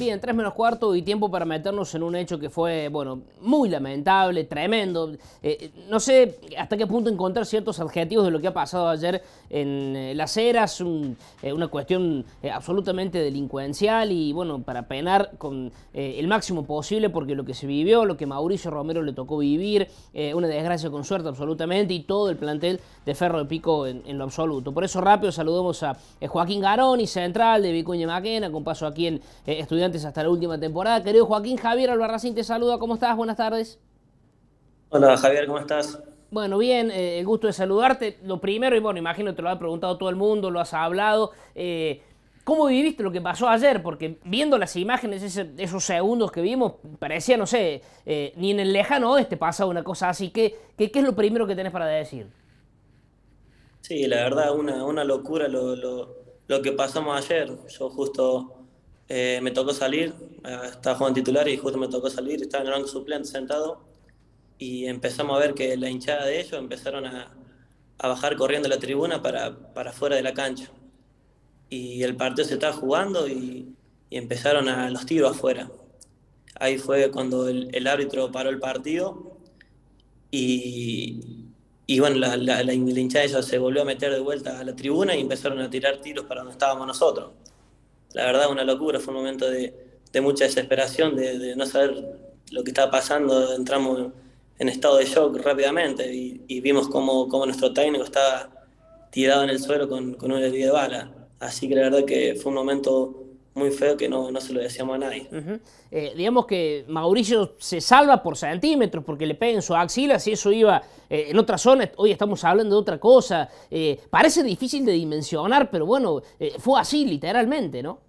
bien, 3 menos cuarto y tiempo para meternos en un hecho que fue, bueno, muy lamentable, tremendo. No sé hasta qué punto encontrar ciertos adjetivos de lo que ha pasado ayer en Las Heras, una cuestión absolutamente delincuencial y, bueno, para penar con el máximo posible porque lo que se vivió, lo que Mauricio Romero le tocó vivir, una desgracia con suerte absolutamente y todo el plantel de Ferro de Pico en lo absoluto. Por eso rápido saludamos a Joaquín Garoni, central de Vicuña Maquena, con paso aquí en Estudiantes hasta la última temporada. Querido Joaquín, Javier Albarracín te saluda, ¿cómo estás? Buenas tardes. Hola Javier, ¿cómo estás? Bueno, bien, el gusto de saludarte. Lo primero, y bueno, imagino que te lo ha preguntado todo el mundo, lo has hablado. ¿Cómo viviste lo que pasó ayer? Porque viendo las imágenes, esos segundos que vimos, parecía, no sé, ni en el lejano oeste pasaba una cosa así. ¿Qué es lo primero que tenés para decir? Sí, la verdad, una locura lo que pasamos ayer. Yo justo me tocó salir, estaba jugando titular y justo me tocó salir, estaba en el banco suplente sentado y empezamos a ver que la hinchada de ellos empezaron a bajar corriendo la tribuna para fuera de la cancha. Y el partido se estaba jugando y empezaron a los tiros afuera. Ahí fue cuando el árbitro paró el partido. Y bueno, la hinchada ella se volvió a meter de vuelta a la tribuna y empezaron a tirar tiros para donde estábamos nosotros. La verdad, una locura, fue un momento de mucha desesperación, de no saber lo que estaba pasando. Entramos en estado de shock rápidamente y vimos cómo nuestro técnico estaba tirado en el suelo con una herida de bala. Así que la verdad que fue un momento muy feo que no se lo decíamos a nadie. Uh-huh. Digamos que Mauricio se salva por centímetros porque le pega en su axila, si eso iba en otra zona, hoy estamos hablando de otra cosa. Parece difícil de dimensionar, pero bueno, fue así literalmente, ¿no?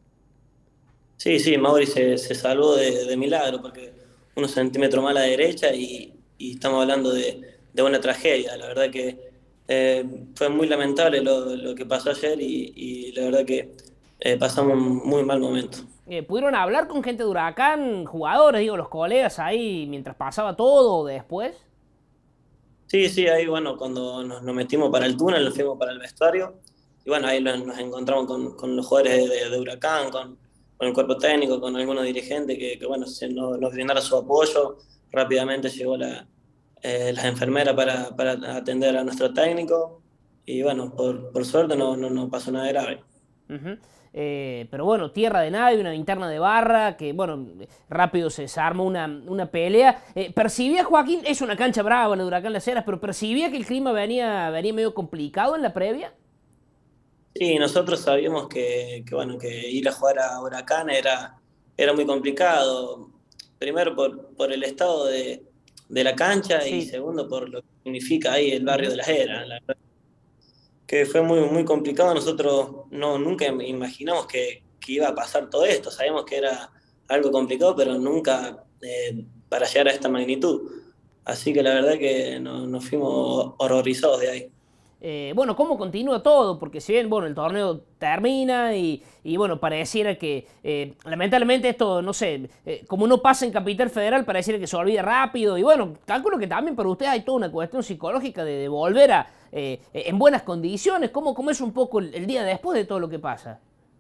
Sí, sí, Mauri se salvó de milagro porque unos centímetros más a la derecha y estamos hablando de una tragedia. La verdad que fue muy lamentable lo que pasó ayer y la verdad que pasamos un muy mal momento. ¿Pudieron hablar con gente de Huracán, jugadores, digo, los colegas ahí mientras pasaba todo o después? Sí, sí, ahí bueno, cuando nos metimos para el túnel, nos fuimos para el vestuario y bueno, ahí nos encontramos con los jugadores de Huracán, con el cuerpo técnico, con algunos dirigentes que bueno, nos brindaron su apoyo. Rápidamente llegó las enfermeras para atender a nuestro técnico y bueno, por suerte no pasó nada grave. Uh-huh. Pero bueno, tierra de nadie, una linterna de barra, que bueno, rápido se armó una pelea. Percibía Joaquín, es una cancha brava la de Huracán Las Heras, pero percibía que el clima venía medio complicado en la previa. Sí, nosotros sabíamos bueno, que ir a jugar a Huracán era muy complicado. Primero por el estado de la cancha y Sí. segundo por lo que significa ahí el barrio Uh-huh. de Las Heras. La verdad que fue muy complicado. Nosotros nunca imaginamos que iba a pasar todo esto. Sabíamos que era algo complicado, pero nunca para llegar a esta magnitud. Así que la verdad que nos fuimos horrorizados de ahí. Bueno, ¿cómo continúa todo? Porque si bien, bueno, el torneo termina y bueno, pareciera que lamentablemente esto, no sé, como no pasa en Capital Federal, pareciera que se olvida rápido y bueno, calculo que también para ustedes hay toda una cuestión psicológica de volver en buenas condiciones. ¿Cómo es un poco el día después de todo lo que pasa?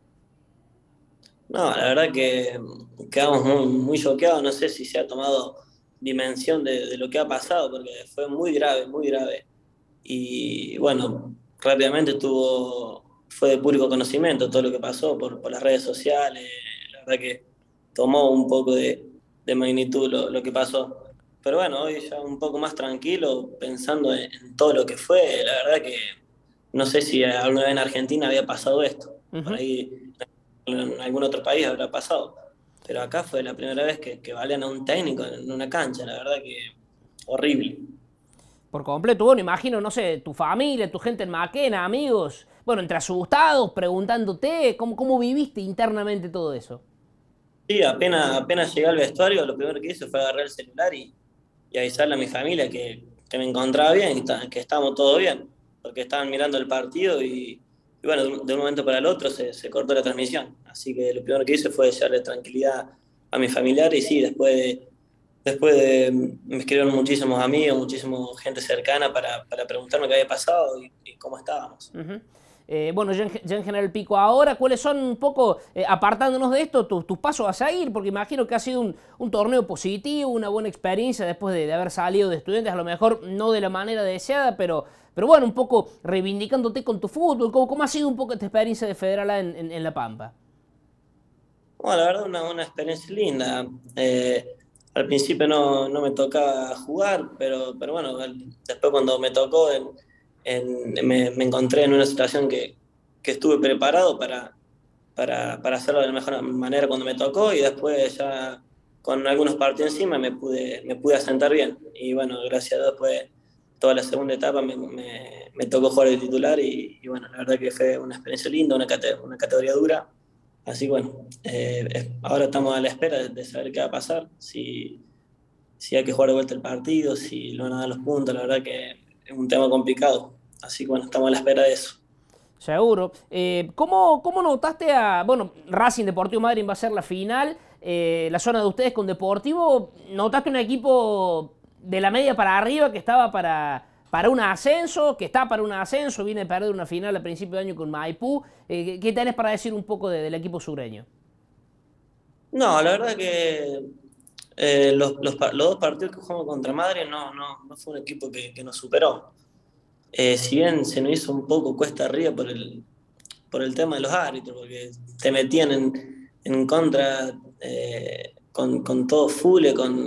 No, la verdad que quedamos muy choqueados. No sé si se ha tomado dimensión de lo que ha pasado, porque fue muy grave, muy grave. Y bueno, rápidamente fue de público conocimiento todo lo que pasó por las redes sociales. La verdad que tomó un poco de magnitud lo que pasó. Pero bueno, hoy ya un poco más tranquilo, pensando en todo lo que fue. La verdad que no sé si alguna vez en Argentina había pasado esto. Por Ujú. ahí en algún otro país habrá pasado. Pero acá fue la primera vez que valen a un técnico en una cancha. La verdad que horrible. Por completo, bueno, imagino, no sé, tu familia, tu gente en Maquena, amigos, bueno, entre asustados, preguntándote cómo viviste internamente todo eso. Sí, apenas llegué al vestuario, lo primero que hice fue agarrar el celular y avisarle a mi familia que me encontraba bien, que estábamos todo bien, porque estaban mirando el partido y bueno, de un momento para el otro se cortó la transmisión. Así que lo primero que hice fue darle tranquilidad a mis familiares y sí, me escribieron muchísimos amigos, muchísima gente cercana para preguntarme qué había pasado y cómo estábamos. Uh-huh. bueno, ya en general Pico, ahora, ¿cuáles son un poco, apartándonos de esto, tus pasos a seguir? Porque imagino que ha sido un torneo positivo, una buena experiencia después de haber salido de Estudiantes, a lo mejor no de la manera deseada, pero bueno, un poco reivindicándote con tu fútbol. ¿Cómo ha sido un poco esta experiencia de Federal A en La Pampa? Bueno, la verdad, una experiencia linda. Al principio no me tocaba jugar, pero bueno, después cuando me tocó, me encontré en una situación que estuve preparado para hacerlo de la mejor manera cuando me tocó, y después ya con algunos partidos encima me pude asentar bien. Y bueno, gracias a Dios, después toda la segunda etapa me tocó jugar de titular, y bueno, la verdad que fue una experiencia linda, una categoría dura. Así que bueno, ahora estamos a la espera de saber qué va a pasar, si hay que jugar de vuelta el partido, si lo van a dar los puntos. La verdad que es un tema complicado. Así que bueno, estamos a la espera de eso. Seguro. ¿Cómo notaste bueno, Racing Deportivo Madryn va a ser la final, la zona de ustedes con Deportivo? ¿Notaste un equipo de la media para arriba que estaba para un ascenso, que está para un ascenso, viene a perder una final a principio de año con Maipú? ¿Qué tenés para decir un poco del equipo sureño? No, la verdad que los dos partidos que jugamos contra Madrid no fue un equipo que nos superó. Si bien se nos hizo un poco cuesta arriba por el tema de los árbitros, porque te metían en contra, con todo full,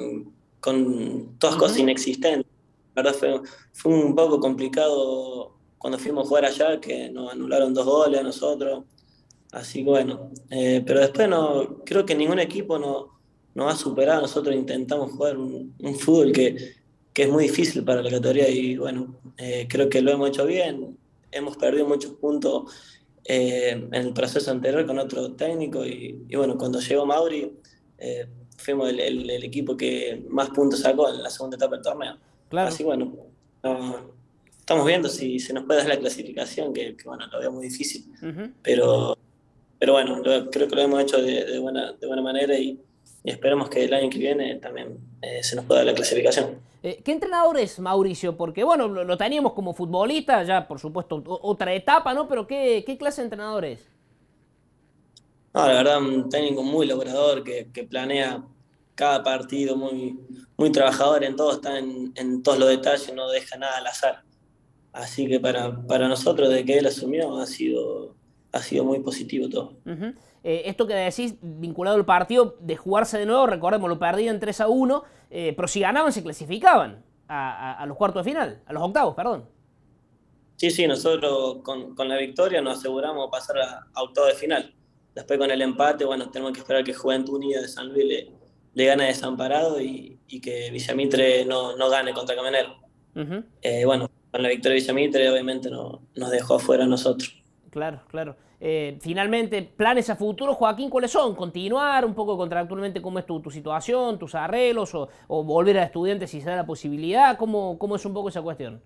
con todas cosas inexistentes. La verdad fue un poco complicado cuando fuimos a jugar allá, que nos anularon 2 goles a nosotros. Así que bueno, pero después creo que ningún equipo nos ha superado. Nosotros intentamos jugar un fútbol que es muy difícil para la categoría, y bueno, creo que lo hemos hecho bien. Hemos perdido muchos puntos en el proceso anterior con otro técnico, y bueno, cuando llegó Mauri, fuimos el equipo que más puntos sacó en la segunda etapa del torneo. Claro. Así que bueno, estamos viendo si se nos puede dar la clasificación, que bueno, lo veo muy difícil, Ujú. pero bueno, creo que lo hemos hecho de buena manera, y esperemos que el año que viene también se nos pueda dar la clasificación. ¿Qué entrenador es Mauricio? Porque bueno, lo teníamos como futbolista, ya por supuesto otra etapa, ¿no? Pero ¿qué clase de entrenador es? No, la verdad, un técnico muy logrador, que planea cada partido, muy trabajador en todo, está en todos los detalles, no deja nada al azar. Así que para nosotros, desde que él asumió, ha sido muy positivo todo. Ujú. Esto que decís, vinculado al partido, de jugarse de nuevo, recordemos, lo perdían 3-1, pero si ganaban se clasificaban a los cuartos de final, a los octavos, perdón. Sí, sí, nosotros con la victoria nos aseguramos pasar a octavos de final. Después con el empate, bueno, tenemos que esperar que Juventud Unida de San Luis le gane a Desamparado, y que Villamitre no gane contra Camionero. Ujú. Bueno, con la victoria de Villamitre obviamente nos dejó afuera a nosotros. Claro, claro. Finalmente, planes a futuro, Joaquín, ¿cuáles son? ¿Continuar un poco contractualmente cómo es tu situación, tus arreglos, o volver a Estudiantes si se da la posibilidad? ¿Cómo es un poco esa cuestión?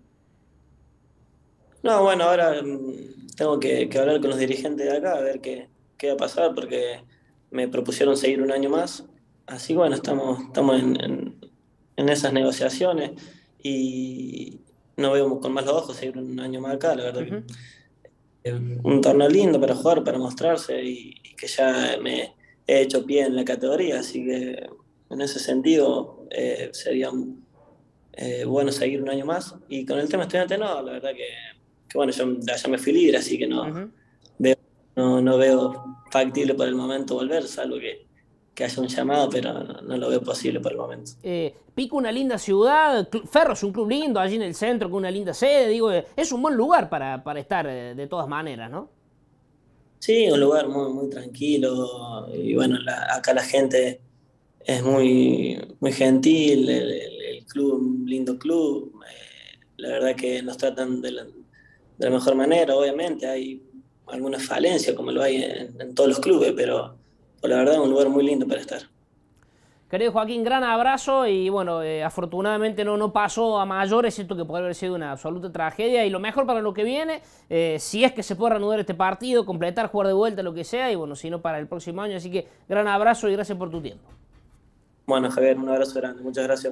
No, bueno, ahora tengo que hablar con los dirigentes de acá a ver qué va a pasar, porque me propusieron seguir un año más. Así que bueno, estamos en esas negociaciones, y no veo con malos ojos seguir un año más acá. La verdad que Ujú. un torneo lindo para jugar, para mostrarse, y que ya me he hecho pie en la categoría, así que en ese sentido sería bueno seguir un año más. Y con el tema estudiante no, la verdad que bueno, yo de allá me fui libre, así que Ujú. veo, no veo factible por el momento volver, salvo que haya un llamado, pero no lo veo posible por el momento. Pico, una linda ciudad, Ferro es un club lindo, allí en el centro con una linda sede, digo, es un buen lugar para estar de todas maneras, ¿no? Sí, un lugar muy tranquilo, y bueno, acá la gente es muy gentil, el club, un lindo club. La verdad que nos tratan de la mejor manera. Obviamente hay algunas falencias, como lo hay en todos los clubes, pero la verdad es un lugar muy lindo para estar. Querido Joaquín, gran abrazo y bueno, afortunadamente no pasó a mayores, esto que puede haber sido una absoluta tragedia y lo mejor para lo que viene, si es que se puede reanudar este partido, completar, jugar de vuelta, lo que sea, y bueno, si no para el próximo año, así que gran abrazo y gracias por tu tiempo. Bueno, Javier, un abrazo grande. Muchas gracias a vos.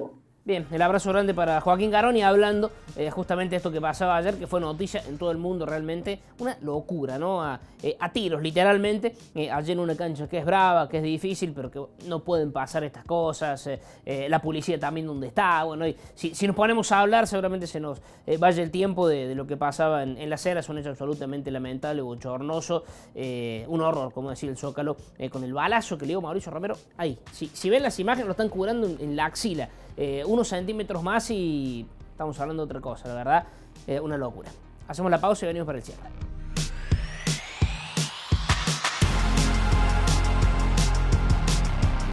Bien, el abrazo grande para Joaquín Garoni, hablando justamente de esto que pasaba ayer, que fue noticia en todo el mundo, realmente una locura, ¿no? A tiros, literalmente, ayer en una cancha que es brava, que es difícil, pero que no pueden pasar estas cosas, la policía también donde está, bueno, y si nos ponemos a hablar seguramente se nos vaya el tiempo de lo que pasaba en Las Heras, un hecho absolutamente lamentable, bochornoso, un horror, como decía el Zócalo, con el balazo que le dio Mauricio Romero, ahí, si ven las imágenes lo están curando en la axila, unos centímetros más y estamos hablando de otra cosa, la verdad, una locura. Hacemos la pausa y venimos para el cierre.